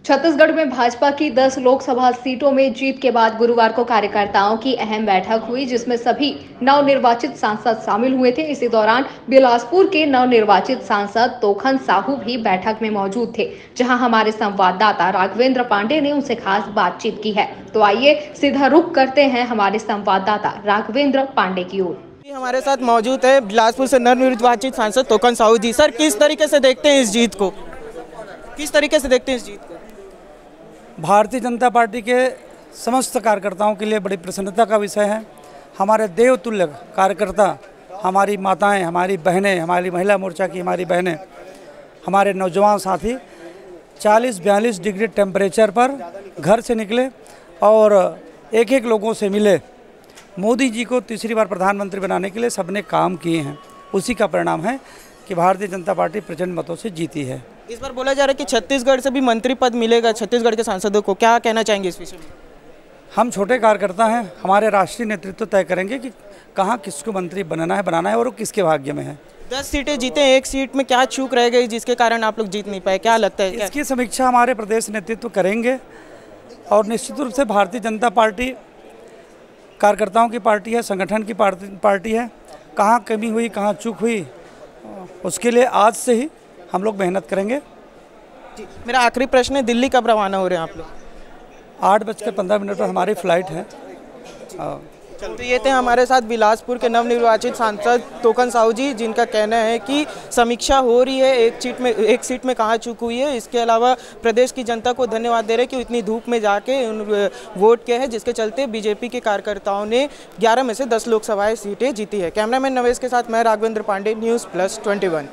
छत्तीसगढ़ में भाजपा की 10 लोकसभा सीटों में जीत के बाद गुरुवार को कार्यकर्ताओं की अहम बैठक हुई, जिसमें सभी नवनिर्वाचित सांसद शामिल हुए थे। इसी दौरान बिलासपुर के नवनिर्वाचित सांसद तोखन साहू भी बैठक में मौजूद थे, जहां हमारे संवाददाता राघवेंद्र पांडे ने उनसे खास बातचीत की है। तो आइए सीधा रुख करते हैं हमारे संवाददाता राघवेंद्र पांडे की ओर। हमारे साथ मौजूद है बिलासपुर से नवनिर्वाचित सांसद तोखन साहू जी। सर, किस तरीके से देखते हैं इस जीत को? भारतीय जनता पार्टी के समस्त कार्यकर्ताओं के लिए बड़ी प्रसन्नता का विषय है। हमारे देवतुल्य कार्यकर्ता, हमारी माताएं, हमारी बहनें, हमारी महिला मोर्चा की हमारी बहनें, हमारे नौजवान साथी 40-42 डिग्री टेम्परेचर पर घर से निकले और एक एक लोगों से मिले। मोदी जी को तीसरी बार प्रधानमंत्री बनाने के लिए सबने काम किए हैं। उसी का परिणाम है कि भारतीय जनता पार्टी प्रचंड मतों से जीती है। इस बार बोला जा रहा है कि छत्तीसगढ़ से भी मंत्री पद मिलेगा छत्तीसगढ़ के सांसदों को, क्या कहना चाहेंगे इस विषय में? हम छोटे कार्यकर्ता हैं, हमारे राष्ट्रीय नेतृत्व तय करेंगे कि कहाँ किसको मंत्री बनाना है और वो किसके भाग्य में है। 10 सीटें जीते, एक सीट में क्या चूक रह गई जिसके कारण आप लोग जीत नहीं पाए, क्या लगता है? इसकी समीक्षा हमारे प्रदेश नेतृत्व करेंगे और निश्चित रूप से भारतीय जनता पार्टी कार्यकर्ताओं की पार्टी है, संगठन की पार्टी है। कहाँ कमी हुई, कहाँ चूक हुई, उसके लिए आज से ही हम लोग मेहनत करेंगे। मेरा आखिरी प्रश्न है, दिल्ली कब रवाना हो रहे हैं आप लोग? 8:15 पर हमारी फ्लाइट है। तो ये थे हमारे साथ बिलासपुर के नवनिर्वाचित सांसद तोखन साहू जी, जिनका कहना है कि समीक्षा हो रही है, एक सीट में कहाँ चूक हुई है। इसके अलावा प्रदेश की जनता को धन्यवाद दे रहे कि इतनी धूप में जाके वोट किया है, जिसके चलते बीजेपी के कार्यकर्ताओं ने 11 में से 10 लोकसभा सीटें जीती है। कैमरामैन नवेश के साथ मैं राघवेंद्र पांडे, न्यूज़ प्लस 21।